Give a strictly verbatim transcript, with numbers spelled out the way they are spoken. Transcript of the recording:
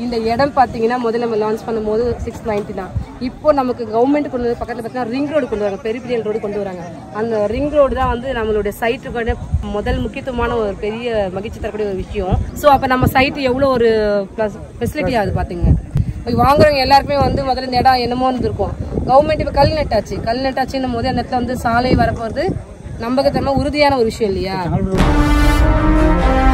இந்த இடம் பார்த்தீங்கன்னா முதல்ல நம்ம லான்ச் பண்ணும்போது சிக்ஸ் நைன்டி தான். இப்போ நமக்கு கவர்மெண்ட் கொண்டு வந்து பக்கத்தில் பார்த்தீங்கன்னா ரிங் ரோடு கொண்டு வராங்க, பெரிய பெரிய ரோடு கொண்டு வராங்க. அந்த ரிங் ரோடு தான் வந்து நம்மளுடைய சைட்டுக்கு முதல் முக்கியத்துவமான ஒரு பெரிய மகிழ்ச்சி தரக்கூடிய ஒரு விஷயம். ஸோ அப்போ நம்ம சைட்டு எவ்வளோ ஒரு ப்ளஸ் ஃபெசிலிட்டி ஆகுது பார்த்தீங்க. வாங்குறவங்க எல்லாருக்குமே வந்து முதல்ல இந்த இடம் என்னமோ இருக்கும். கவர்மெண்ட் இப்போ கல் நட்டாச்சு, கல் நட்டாச்சுன்னும் போது அந்த இடத்துல வந்து சாலை வரப்போகிறது நம்பகத்தன்மை உறுதியான ஒரு விஷயம் இல்லையா?